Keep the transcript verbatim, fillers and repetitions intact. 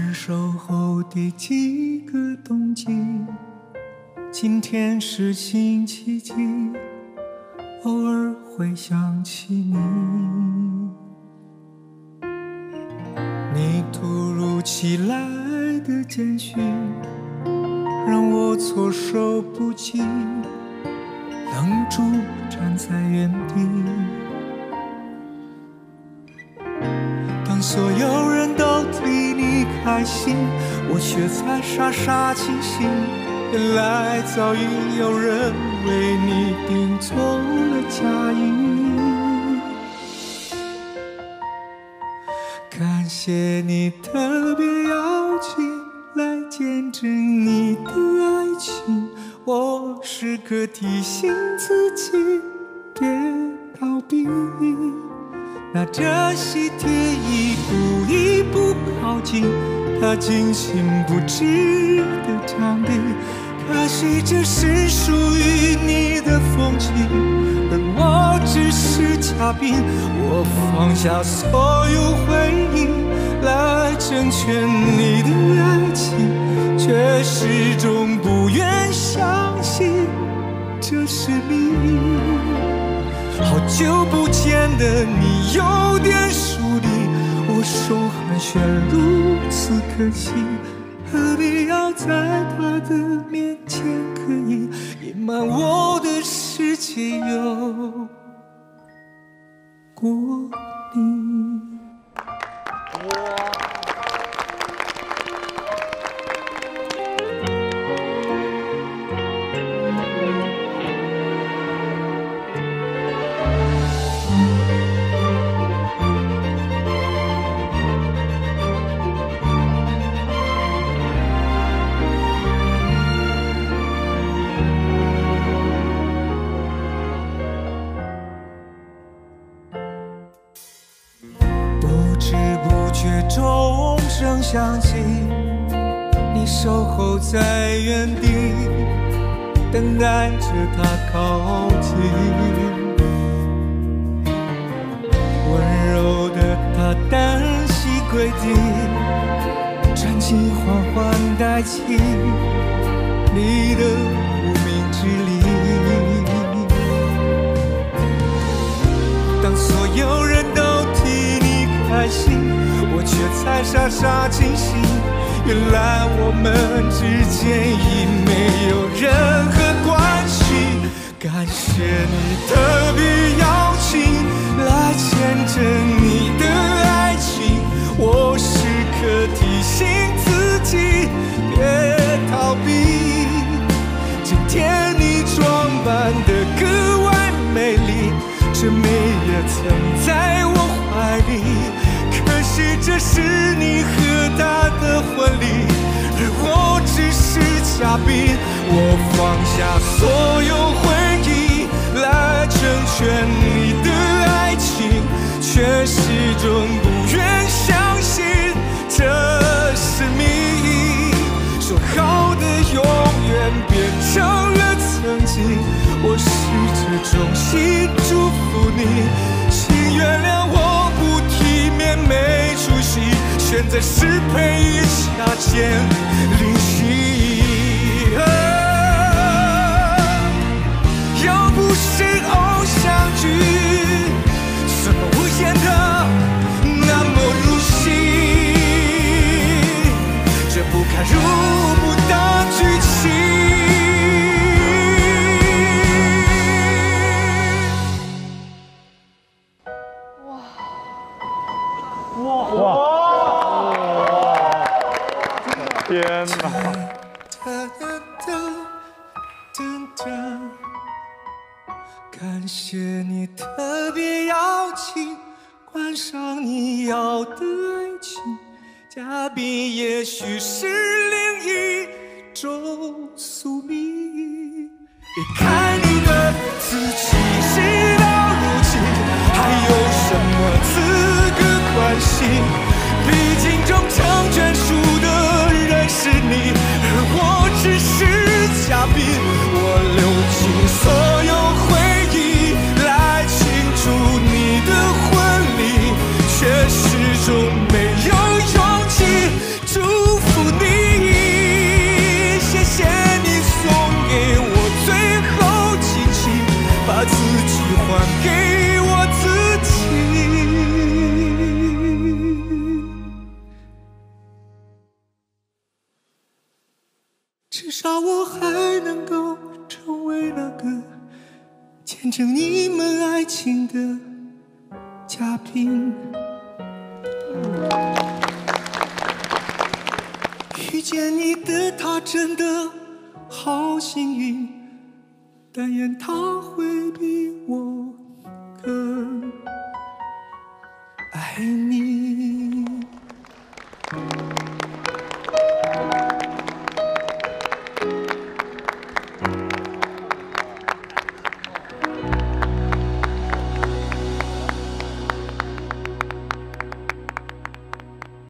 分手后的几个冬季，今天是星期几？偶尔会想起你。你突如其来的简讯，让我措手不及，愣住站在原地。当所有人都替你开心，我却在傻傻清醒。原来早已有人为你订做了嫁衣。感谢你特别邀请来见证你的爱情，我时刻提醒自己别逃避。拿着喜帖一步一步靠近，他精心布置的场地，可惜这是属于你的风景，而我只是嘉宾。我放下所有回忆来成全你的爱情，却始终不愿相信这是你。好久不见的你有点疏离，我手寒暄如此可惜，何必要在他的面前刻意隐瞒我的世界有过你。钟声响起，你守候在原地，等待着他靠近。温柔的他单膝跪地，传奇缓缓带起你的无名之力。当所有人都替你开心，我却才傻傻清醒，原来我们之间已没有任何关系。感谢你特别邀请来见证你的爱情，我时刻提醒自己别逃避。今天你装扮得格外美丽，这美也曾在我怀里，可惜这是你和他的婚礼，而我只是嘉宾。我放下所有回忆来成全你的爱情，却始终不愿相信这是谜。说好的永远变成了曾经，我试着衷心祝福你，请原谅我不体面没出息，选择失陪一下见灵犀、啊、要不是偶像剧怎么会演得那么入戏，这不堪入目的剧情。 天哪！ 感谢你特别邀请，观赏你要的爱情，嘉宾也许是另一种宿命。离开你的自己，事到如今还有什么资格关心？毕竟终成眷属的人是你，而我只是嘉宾。我流尽所有回忆来庆祝你的婚礼，却始终没有勇气祝至少我还能够成为那个见证你们爱情的嘉宾。遇见你的他真的好幸运，但愿他会比我